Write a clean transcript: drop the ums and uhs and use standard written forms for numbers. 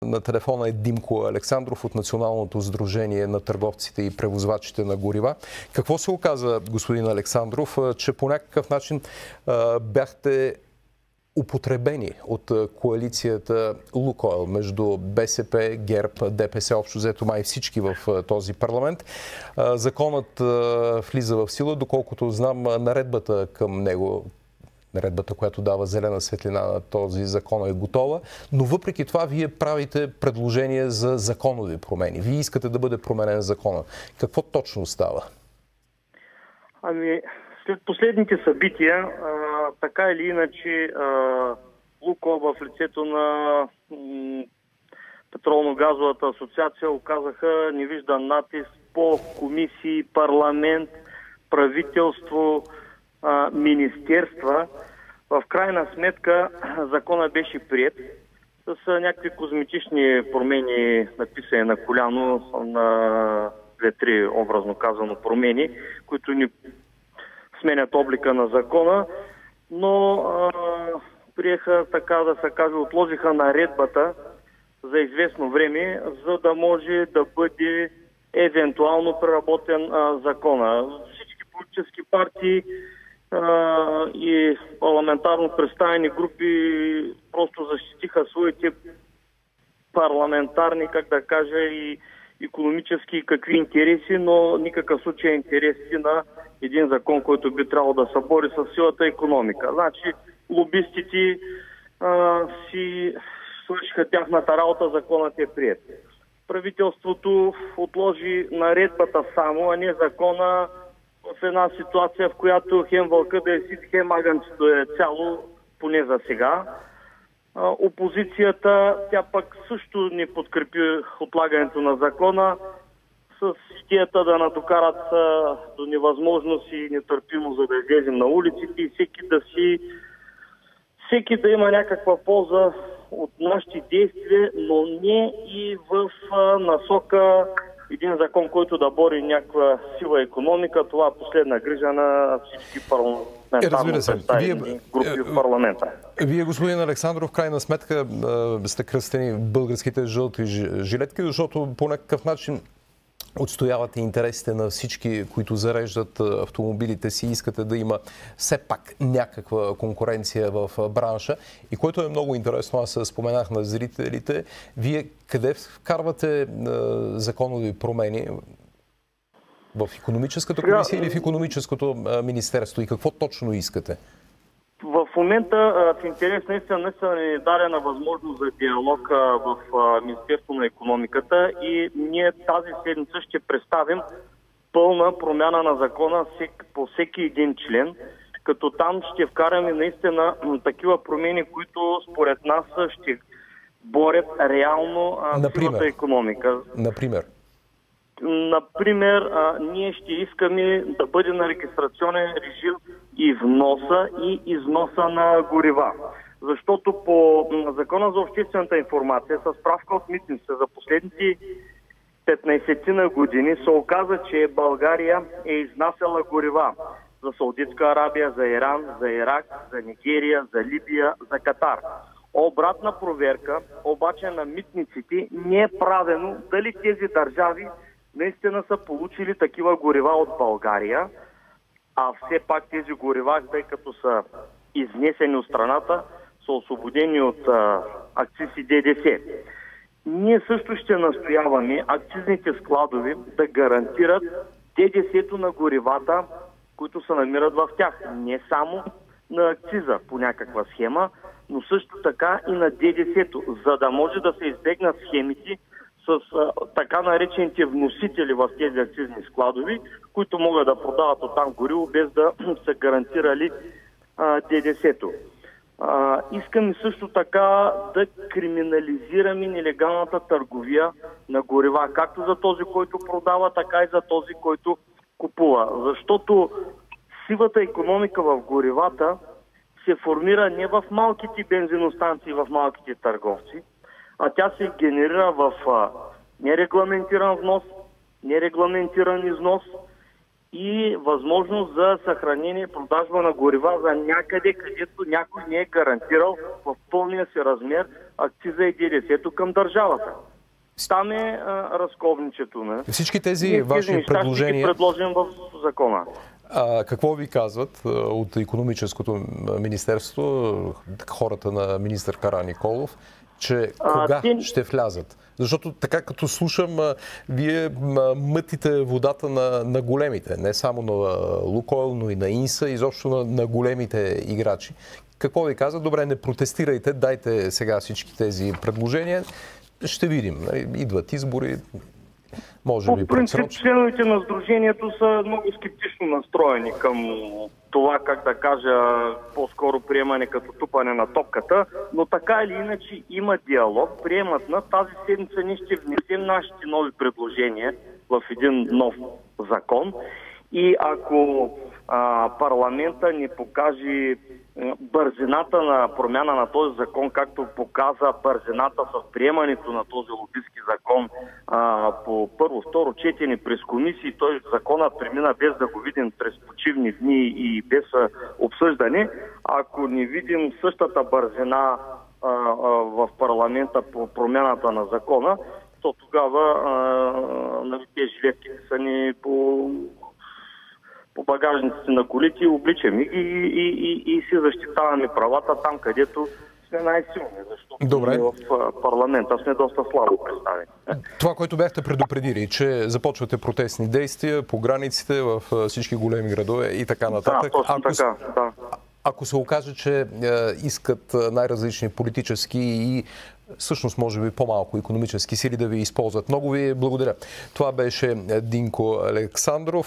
на телефона е Димко Александров от Националното сдружение на търговците и превозвачите на горива. Какво се оказа, господин Александров, че по някакъв начин бяхте употребени от коалицията Лукойл между БСП, ГЕРБ, ДПС, общо взето май всички в този парламент. Законът влиза в сила, доколкото знам, наредбата към него, наредбата, която дава зелена светлина на този закон, е готова, но въпреки това вие правите предложение за законови промени. Вие искате да бъде променен закона. Какво точно става? Ами, след последните събития, така или иначе, Лукойл в лицето на Петролно-газовата асоциация оказаха невиждан натиск по комисии, парламент, правителство, министерства. В крайна сметка закона беше приет с някакви козметични промени, написани на коляно, на 2-3 образно казано промени, които ни сменят облика на закона, но приеха, така да се каже, отложиха наредбата за известно време, за да може да бъде евентуално преработен закона. Всички политически партии и парламентарно представени групи просто защитиха своите парламентарни, как да кажа, и икономически какви интереси, но никакъв случай интереси на един закон, който би трябвало да се бори с силата икономика. Значи, лобистите си свършиха тяхната работа, законът е приет. Правителството отложи наредбата само, а не закона, в една ситуация, в която хем вълка да е сит, хем агънцето е цяло, поне за сега. Опозицията, тя пък също не подкрепи отлагането на закона с идеята да надокарат до невъзможност и нетърпимост, за да излезем на улиците и всеки да има някаква полза от нашите действия, но не и в насока един закон, който да бори някаква сила икономика. Това е последна грижа на всички парламентарно представени групи в парламента. Вие, господин Александров, в крайна сметка сте кръстени българските жълти жилетки, защото по някакъв начин отстоявате интересите на всички, които зареждат автомобилите си, искате да има все пак някаква конкуренция в бранша. И което е много интересно, аз споменах на зрителите, вие къде вкарвате законови промени? В икономическата комисия или в икономическото министерство? И какво точно искате? В момента, в интерес наистина ни е дадена възможност за диалог в Министерство на икономиката и ние тази седмица ще представим пълна промяна на закона по всеки един член, като там ще вкараме наистина такива промени, които според нас ще борят реално силата икономика. Например, ние ще искаме да бъде на регистрационен режим и вноса и износа на горива. Защото по Закона за обществената информация, с справка от митницата за последните 15 години се оказа, че България е изнасяла горива за Саудитска Арабия, за Иран, за Ирак, за Нигерия, за Либия, за Катар. Обратна проверка обаче на митниците не е правено дали тези държави наистина са получили такива горива от България, а все пак тези горива, тъй като са изнесени от страната, са освободени от акциз и ДДС. Ние също ще настояваме акцизните складови да гарантират ДДС-то на горивата, които се намират в тях. Не само на акциза по някаква схема, но също така и на ДДС-то, за да може да се избегнат схемите с така наречените вносители в тези акцизни складови, които могат да продават оттам гориво, без да са гарантирали ДДС-то. Искаме също така да криминализираме нелегалната търговия на горива, както за този, който продава, така и за този, който купува. Защото сивата икономика в горивата се формира не в малките бензиностанции, в малките търговци, а тя се генерира в нерегламентиран внос, нерегламентиран износ и възможност за съхранение и продажба на горива за някъде, където някой не е гарантирал в пълния си размер акциза и ДДС-то към държавата. Там е разковничето. Не? Всички тези ваши предложения... Ще ги предложим в закона. Какво ви казват от Икономическото министерство, хората на министър Караниколов, че кога ще влязат? Защото така като слушам, вие мътите водата на големите, не само на Лукойл, но и на Инса, изобщо на големите играчи. Какво ви казват? Добре, не протестирайте, дайте сега всички тези предложения. Ще видим. Идват избори. Може би по принцип, членовете на сдружението са много скептично настроени към това, как да кажа, по-скоро приемане като тупане на топката, но така или иначе има диалог, приемат на тази седмица ние ще внесем нашите нови предложения в един нов закон и ако парламента ни покаже бързината на промяна на този закон, както показа бързината с приемането на този лобистки закон по първо, второ четене през комисии, той законът премина без да го видим през почивни дни и без обсъждане. Ако не видим същата бързина в парламента по промяната на закона, то тогава тези жилетки са ни по багажниците на колите, обличаме и си защитаваме правата там, където сме най-силни, защото в парламента сме доста слабо представени. Това, което бяхте предупредили, че започвате протестни действия по границите в всички големи градове и така нататък. Да, точно така. Ако се окаже, че искат най-различни политически и всъщност може би по-малко икономически сили да ви използват. Много ви благодаря. Това беше Динко Александров.